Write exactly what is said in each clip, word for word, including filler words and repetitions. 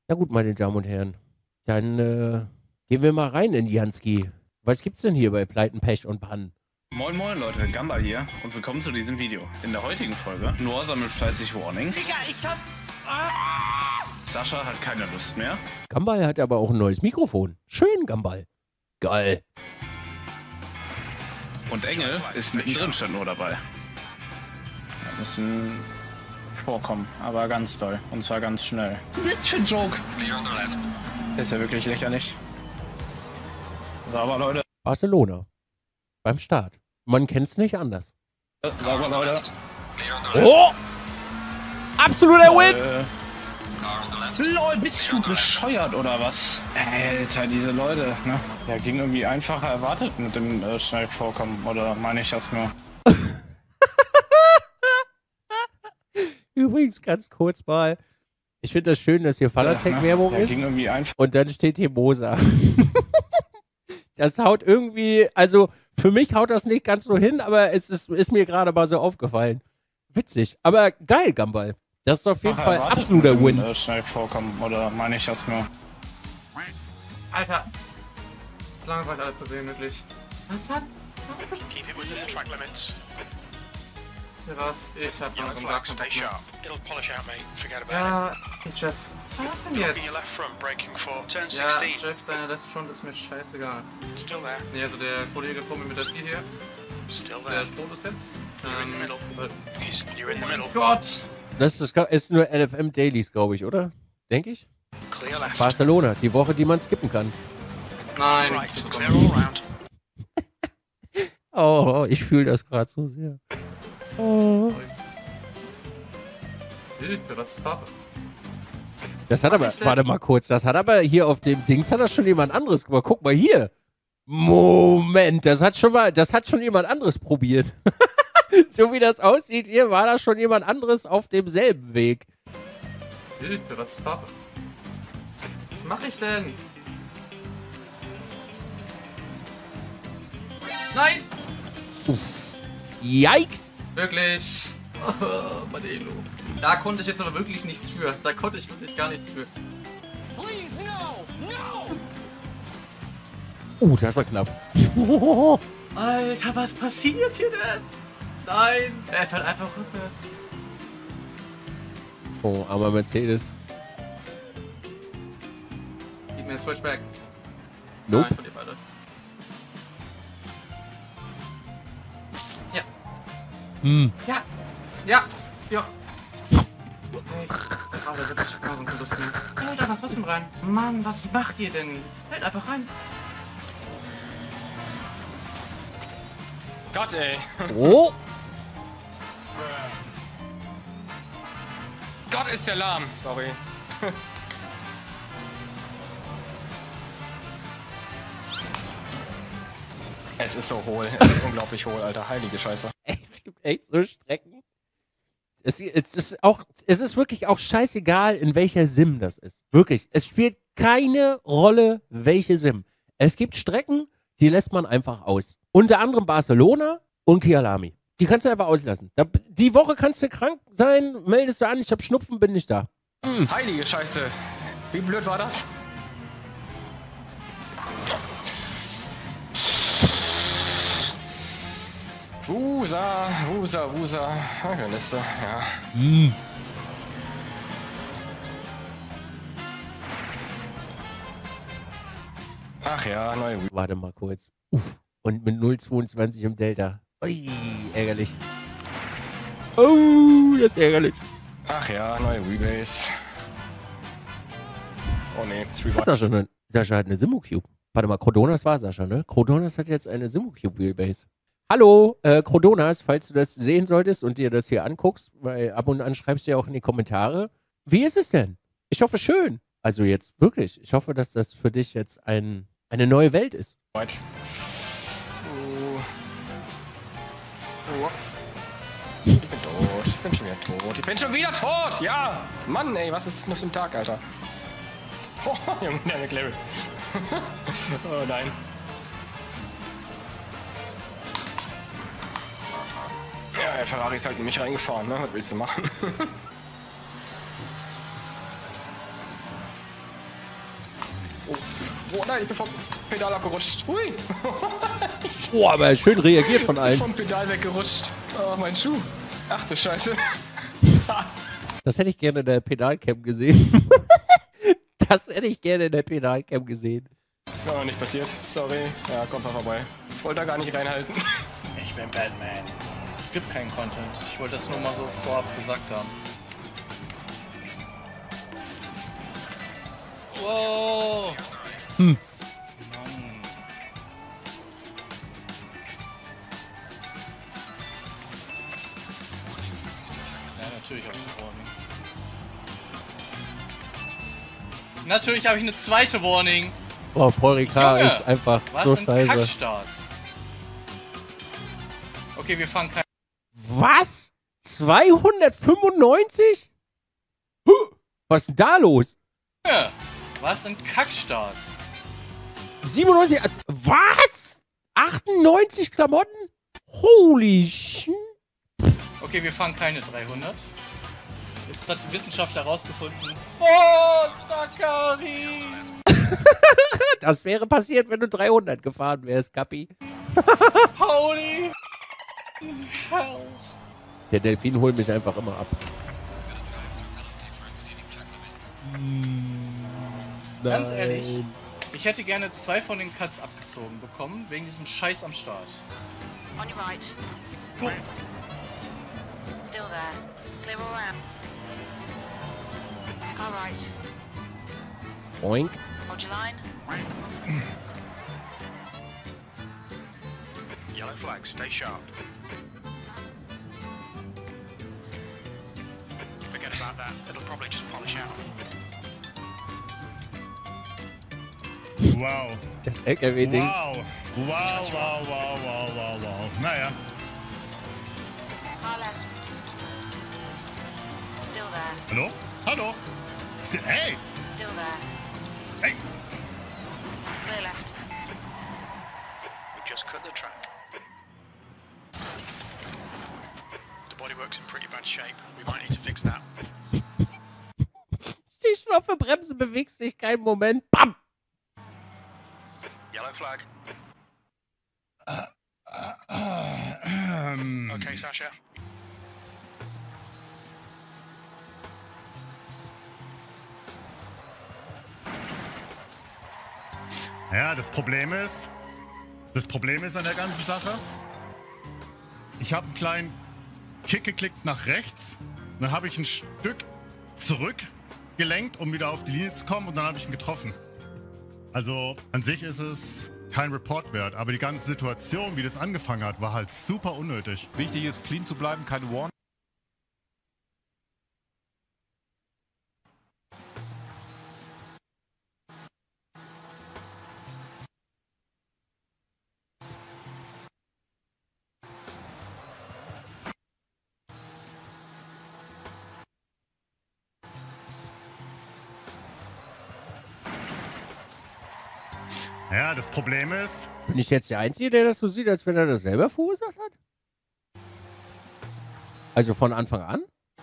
Na gut, meine Damen und Herren, dann äh, gehen wir mal rein in Jansky. Was gibt's denn hier bei Pleiten, Pech und Pannen? Moin moin Leute, Gamba hier und willkommen zu diesem Video. In der heutigen Folge, Noah sammelt fleißig Warnings. Digga, ich kann... Sascha hat keine Lust mehr. Gambal hat aber auch ein neues Mikrofon. Schön, Gambal. Geil. Und Engel ist mittendrin schon nur dabei. Ein bisschen vorkommen, aber ganz doll. Und zwar ganz schnell. Was für ein Joke? Ist ja wirklich lächerlich. Sauber, Leute. Barcelona. Beim Start. Man kennt's nicht anders. Sauber, Leute. Oh! Absoluter Win! Äh, Lol, bist du bescheuert oder was? Alter, diese Leute, ne? Ja, ging irgendwie einfacher erwartet mit dem äh, schnell vorkommen. Oder meine ich das nur? Übrigens, ganz kurz mal. Ich finde das schön, dass hier Fanatec-Werbung Ja, ist. ging irgendwie einfach. Und dann steht hier Mosa. Das haut irgendwie, also für mich haut das nicht ganz so hin, aber es ist, ist mir gerade mal so aufgefallen. Witzig. Aber geil, Gambal. Das ist auf jeden Ach, Fall erwartet absoluter mit dem, Win. Äh, schnell vorkommen. Oder meine ich das nur? Alter. So lange seid alle Problem wirklich. Was war? Keep it within the track limits. Wisst ihr was? Ich hab Yellow noch einen flag, Sack. stay sharp. It'll polish out, mate. Forget about Ja, hey Jeff. Was war das denn it. Keep your jetzt? left front, braking for turn Ja, sixteen. Jeff, deine Left Front ist mir scheißegal. Still there. Nee, also der Kollege vor mir mit der vier hier, Still der there. Strom ist jetzt. You're in the Ähm, middle. weil- He's- You're in the oh mein middle. Gott! Das ist, ist nur L F M Dailies, glaube ich, oder? Denke ich. Clear left. Barcelona, die Woche, die man skippen kann. Nein! Right, clear all round. Oh, ich fühle das gerade so sehr. Oh. Hilfe, was ist das? Das hat aber, ich denn? warte mal kurz, das hat aber hier auf dem Dings hat das schon jemand anderes gemacht. Guck mal hier. Moment, das hat schon mal, das hat schon jemand anderes probiert. So wie das aussieht, hier war da schon jemand anderes auf demselben Weg. Hilfe, was ist das? Was mache ich denn? Nein! Yikes! Wirklich. Oh, Madelo. Da konnte ich jetzt aber wirklich nichts für. Da konnte ich wirklich gar nichts für. Uh, das war knapp. Alter, was passiert hier denn? Nein, er fährt einfach rückwärts. Oh, armer Mercedes. Gib mir Switchback. Nope. Nein, von dir beide. Ja. Hm. Ja. Ja. Ja. Hey, gerade wirklich gar so ein gutes Ding. Hält einfach trotzdem rein. Mann, was macht ihr denn? Hält einfach rein. Gott, ey. Oh! Gott, ist der lahm. Sorry. Es ist so hohl. Es ist unglaublich hohl, Alter. Heilige Scheiße. Ey, es gibt echt so Strecken. Es, es, ist auch, es ist wirklich auch scheißegal, in welcher Sim das ist. Wirklich. Es spielt keine Rolle, welche Sim. Es gibt Strecken, die lässt man einfach aus. Unter anderem Barcelona und Kyalami. Die kannst du einfach auslassen. Da, die Woche kannst du krank sein, meldest du an, ich hab Schnupfen, bin nicht da. Hm. Heilige Scheiße. Wie blöd war das? Wusa, Wusa, Wusa. Eine Liste, ja. Hm. Ach ja, neue Wii. Warte mal kurz. Uff. Und mit null Komma zweiundzwanzig im Delta. Ui, ärgerlich. Oh, das ist ärgerlich. Ach ja, neue Wheelbase. Oh ne, Hat Street Sascha, eine, Sascha hat eine Simucube. Warte mal, Crodonas war Sascha, ne? Crodonas hat jetzt eine Simucube Wheelbase. Hallo, äh, Crodonas, falls du das sehen solltest und dir das hier anguckst, weil ab und an schreibst du ja auch in die Kommentare. Wie ist es denn? Ich hoffe schön. Also jetzt wirklich. Ich hoffe, dass das für dich jetzt ein, eine neue Welt ist. White. Oh. Oh. Ich bin tot. Ich bin schon wieder tot. Ich bin schon wieder tot! Ja! Mann, ey, was ist das noch für ein Tag, Alter? Oh, Junge, der McLaren. Oh nein. Ja, der Ferrari ist halt in mich reingefahren, ne? Was willst du machen? Oh nein, ich bin vom Pedal abgerutscht. Hui. Oh, aber schön reagiert von Ich bin allen. vom Pedal weggerutscht. Oh, mein Schuh. Ach du Scheiße. Das hätte ich gerne in der Pedalcam gesehen. Das hätte ich gerne in der Pedalcam gesehen. Das war noch nicht passiert. Sorry. Ja, kommt mal vorbei. Ich wollte da gar nicht reinhalten. Ich bin Batman. Es gibt keinen Content. Ich wollte das nur mal so vorab gesagt haben. Wow. Hm. Mann. Ja, natürlich habe ich eine Warning. Natürlich habe ich eine zweite Warning. Oh, Paul Ricard Junge, ist einfach Was so ein scheiße. Kackstart. Okay, wir fangen kein... Was? zweihundertfünfundneunzig? Huh, was ist denn da los? Junge, Was ein Kackstart. siebenundneunzig. äh, Was? achtundneunzig Klamotten? Holy shit. Okay, wir fangen keine dreihundert. Jetzt hat die Wissenschaft herausgefunden. Oh, Zachary! Das wäre passiert, wenn du dreihundert gefahren wärst, Kappi. Holy hell. Der Delfin holt mich einfach immer ab. Ganz Nein. ehrlich, ich hätte gerne zwei von den Cuts abgezogen bekommen, wegen diesem Scheiß am Start. On your right. Still there. Clear all round. All right. Oink. Hold your line. Yellow flag, stay sharp. Forget about that. It'll probably just polish out. Wow. Das L K W-Ding. Wow. Wow, wow, wow, wow, wow, wow. Naja. Far left. Still there. Hallo? Hallo? Ist der- Hey! Still there. Hey! Clear left. We've just cut the track. The bodywork's in pretty bad shape. We might need to fix that. Die schlaffe Bremse bewegst dich keinen Moment. Bam! Yellow flag. Ähm, Okay, Sasha. Ja, das Problem ist, das Problem ist an der ganzen Sache, ich habe einen kleinen Kick geklickt nach rechts, dann habe ich ein Stück zurückgelenkt, um wieder auf die Linie zu kommen und dann habe ich ihn getroffen. Also an sich ist es kein Report wert, aber die ganze Situation, wie das angefangen hat, war halt super unnötig. Wichtig ist, clean zu bleiben, keine Warning. Ja, das Problem ist, Bin ich jetzt der Einzige, der das so sieht, als wenn er das selber verursacht hat? Also von Anfang an?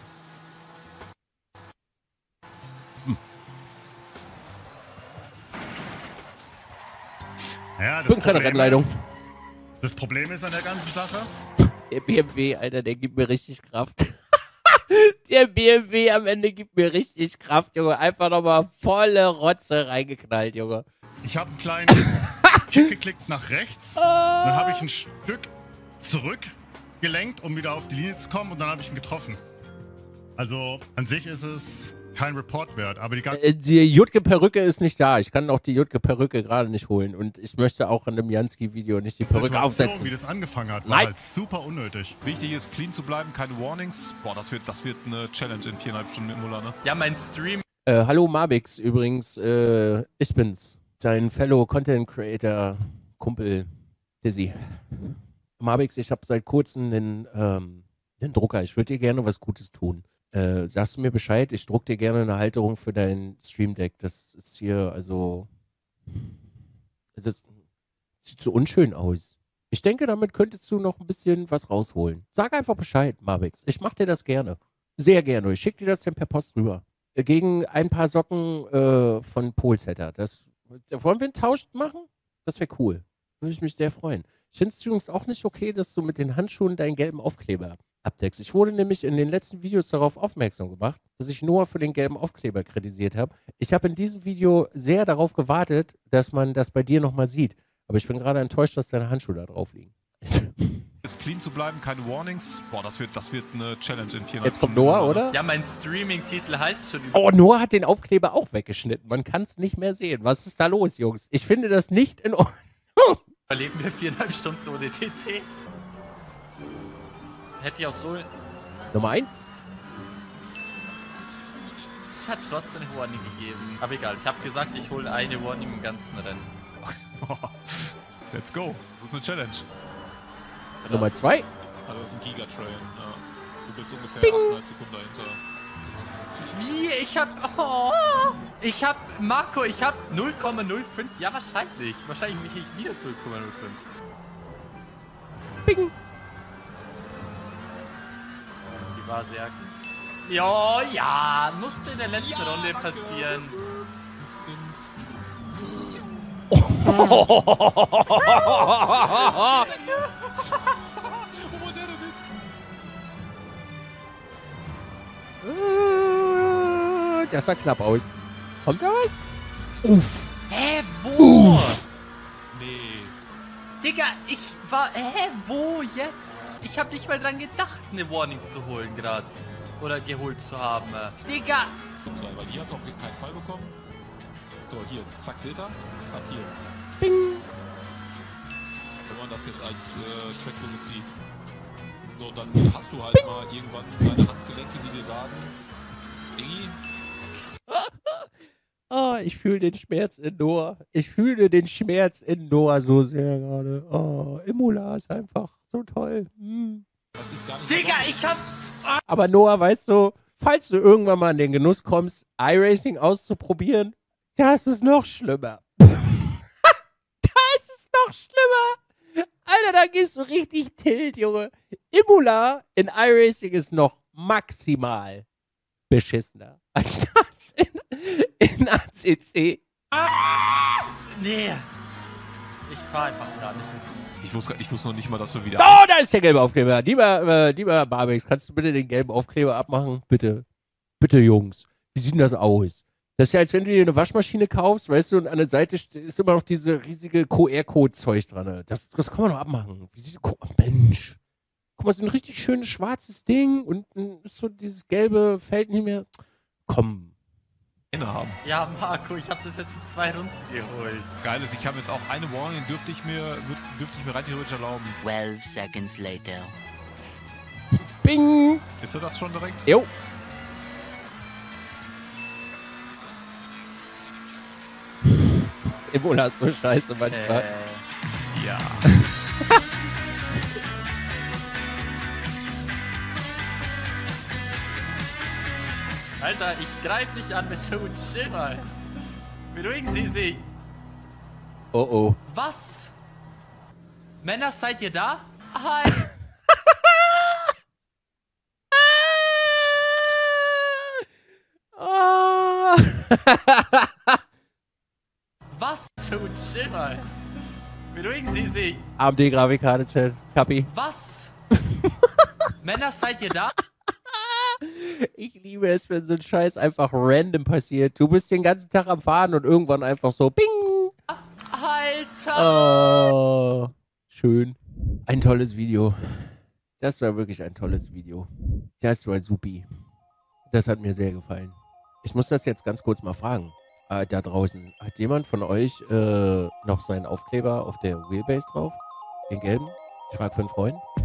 ja, das Bin keine Problem Rennleitung. ist, das Problem ist an der ganzen Sache, Der B M W, Alter, der gibt mir richtig Kraft. Der B M W am Ende gibt mir richtig Kraft, Junge. Einfach nochmal volle Rotze reingeknallt, Junge. ich habe einen kleinen Kick geklickt nach rechts, dann habe ich ein Stück zurückgelenkt, um wieder auf die Linie zu kommen und dann habe ich ihn getroffen. Also an sich ist es kein Report wert, aber die ganze Äh, Die Jutke-Perücke ist nicht da. Ich kann auch die Jutke-Perücke gerade nicht holen. Und ich möchte auch in dem Jansky-Video nicht die Perücke Situation, aufsetzen. wie das angefangen hat, war Nein. halt super unnötig. Wichtig ist, clean zu bleiben, keine Warnings. Boah, das wird, das wird eine Challenge in viereinhalb Stunden mit Muller, ne? Ja, mein Stream. Äh, hallo Mabix, übrigens, äh, ich bin's. Dein Fellow Content Creator, Kumpel Dizzy. Mabix, ich habe seit kurzem einen, ähm, einen Drucker. Ich würde dir gerne was Gutes tun. Äh, sagst du mir Bescheid? Ich druck dir gerne eine Halterung für dein Stream Deck. Das ist hier, also. Das sieht so unschön aus. Ich denke, damit könntest du noch ein bisschen was rausholen. Sag einfach Bescheid, Mabix. Ich mach dir das gerne. Sehr gerne. Ich schick dir das dann per Post rüber. Gegen ein paar Socken äh, von Polsetter. Das Wollen wir einen Tausch machen? Das wäre cool. Würde ich mich sehr freuen. Ich finde es übrigens auch nicht okay, dass du mit den Handschuhen deinen gelben Aufkleber abdeckst. Ich wurde nämlich in den letzten Videos darauf aufmerksam gemacht, dass ich Noah für den gelben Aufkleber kritisiert habe. Ich habe in diesem Video sehr darauf gewartet, dass man das bei dir nochmal sieht. Aber ich bin gerade enttäuscht, dass deine Handschuhe da drauf liegen. Ist clean zu bleiben, keine Warnings. Boah, das wird, das wird eine Challenge in viereinhalb Jetzt kommt Stunden. Noah, oder? Ja, mein Streaming-Titel heißt schon... Oh, Noah hat den Aufkleber auch weggeschnitten. Man kann es nicht mehr sehen. Was ist da los, Jungs? Ich finde das nicht in Ordnung. Überleben wir viereinhalb Stunden ohne T T? Hätte ich auch so... Nummer eins. Es hat trotzdem eine Warning gegeben. Aber egal, ich habe gesagt, ich hole eine Warning im ganzen Rennen. Let's go. Das ist eine Challenge. Nummer zwei. Also das ist ein Giga-Train. Ja. Du bist ungefähr Bing. achteinhalb Sekunden dahinter. Wie? Ich hab... Oh, ich hab... Marco, ich hab null Komma null fünf. Ja, wahrscheinlich. Wahrscheinlich mich nicht minus null Komma null fünf. Bing. Die war sehr... Jo, ja. Musste in der letzten ja, Runde Marco. passieren. Das sah knapp aus. Kommt da was? Uff. Hä, wo? Uff. Nee. Digga, ich war... Hä, wo jetzt? Ich hab nicht mal dran gedacht, eine Warning zu holen gerade. Oder geholt zu haben. Digga! Weil die hast du auf jeden keinen Fall bekommen. So, hier, zack, Filter. Zack, hier. Bing. Wenn man das jetzt als äh, Track Limit sieht. So, dann hast du halt Bing. mal irgendwann deine Handgelenke, die dir sagen, Dingi. Oh, ich fühle den Schmerz in Noah. Ich fühle den Schmerz in Noah so sehr gerade. Oh, Imola ist einfach so toll. Hm. Das ist gar nicht Digga, so ich hab... Aber Noah, weißt du, falls du irgendwann mal in den Genuss kommst, iRacing auszuprobieren, da ist es noch schlimmer. Da ist es noch schlimmer. Alter, da gehst du richtig tilt, Junge. Imola in iRacing ist noch maximal beschissener als das in, in A C C. Nee. Ich fahr einfach gar nicht mit. Ich wusste, ich wusste noch nicht mal, dass wir wieder... Oh, da ist der gelbe Aufkleber. Lieber, äh, lieber Barbix, kannst du bitte den gelben Aufkleber abmachen? Bitte. Bitte, Jungs. Wie sieht denn das aus? Das ist ja, als wenn du dir eine Waschmaschine kaufst, weißt du, und an der Seite ist immer noch diese riesige Q R-Code-Zeug dran. Das, das kann man doch abmachen. Wie sieht, oh, Mensch. Guck mal, so ein richtig schönes schwarzes Ding und ist so dieses gelbe Feld nicht mehr. Komm. Haben. Ja, Marco, ich habe das jetzt in zwei Runden geholt. Das Geile ist, ich habe jetzt auch eine Warning, dürfte ich mir, dürfte ich mir rein theoretisch erlauben. twelve seconds later. Bing! Ist er das schon direkt? Jo. Ebola ist so scheiße manchmal. Äh, ja. Alter, ich greif nicht an, so chill mal. Beruhigen Sie sich. Oh oh. Was? Männer, seid ihr da? Hi. Oh. Was? So chill mal. Beruhigen Sie sich. A M D-Grafikkarte, Chat. Kapi. Was? Männer, seid ihr da? Ich liebe es, wenn so ein Scheiß einfach random passiert. Du bist den ganzen Tag am Fahren und irgendwann einfach so Bing. Alter. Oh. Schön. Ein tolles Video. Das war wirklich ein tolles Video. Das war supi. Das hat mir sehr gefallen. Ich muss das jetzt ganz kurz mal fragen. Äh, da draußen. Hat jemand von euch äh, noch seinen Aufkleber auf der Wheelbase drauf? Den gelben? Ich frage für einen Freund.